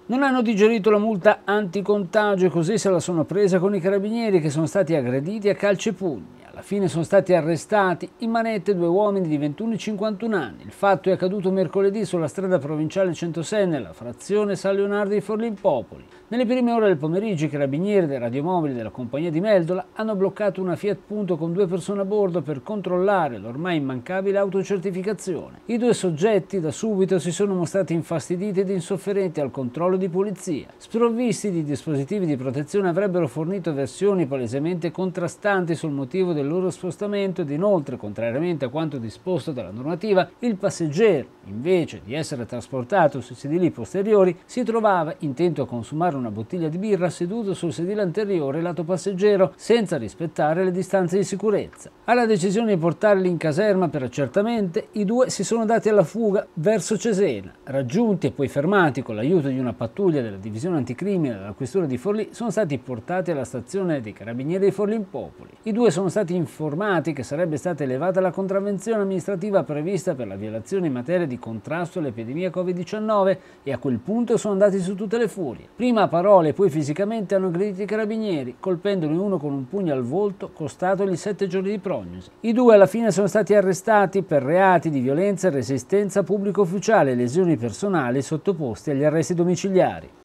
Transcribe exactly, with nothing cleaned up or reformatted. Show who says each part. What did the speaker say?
Speaker 1: Non hanno digerito la multa anticontagio e così se la sono presa con i carabinieri che sono stati aggrediti a calci e pugni. Alla fine sono stati arrestati in manette due uomini di ventuno e cinquantuno anni. Il fatto è accaduto mercoledì sulla strada provinciale centosei nella frazione San Leonardo di Forlimpopoli. Nelle prime ore del pomeriggio i carabinieri dei radiomobili della compagnia di Meldola hanno bloccato una Fiat Punto con due persone a bordo per controllare l'ormai immancabile autocertificazione. I due soggetti da subito si sono mostrati infastiditi ed insofferenti al controllo di polizia. Sprovvisti di dispositivi di protezione avrebbero fornito versioni palesemente contrastanti sul motivo del loro spostamento ed inoltre, contrariamente a quanto disposto dalla normativa, il passeggero, invece di essere trasportato sui sedili posteriori, si trovava, intento a consumare una bottiglia di birra, seduto sul sedile anteriore lato passeggero, senza rispettare le distanze di sicurezza. Alla decisione di portarli in caserma per accertamento, i due si sono dati alla fuga verso Cesena. Raggiunti e poi fermati con l'aiuto di una pattuglia della divisione anticrimine della questura di Forlì, sono stati portati alla stazione dei carabinieri di Forlimpopoli. I due sono stati informati che sarebbe stata elevata la contravvenzione amministrativa prevista per la violazione in materia di contrasto all'epidemia covid diciannove e a quel punto sono andati su tutte le furie. Prima a parole e poi fisicamente hanno aggredito i carabinieri, colpendone uno con un pugno al volto, costatogli sette giorni di prognosi. I due alla fine sono stati arrestati per reati di violenza e resistenza pubblico ufficiale e lesioni personali sottoposti agli arresti domiciliari.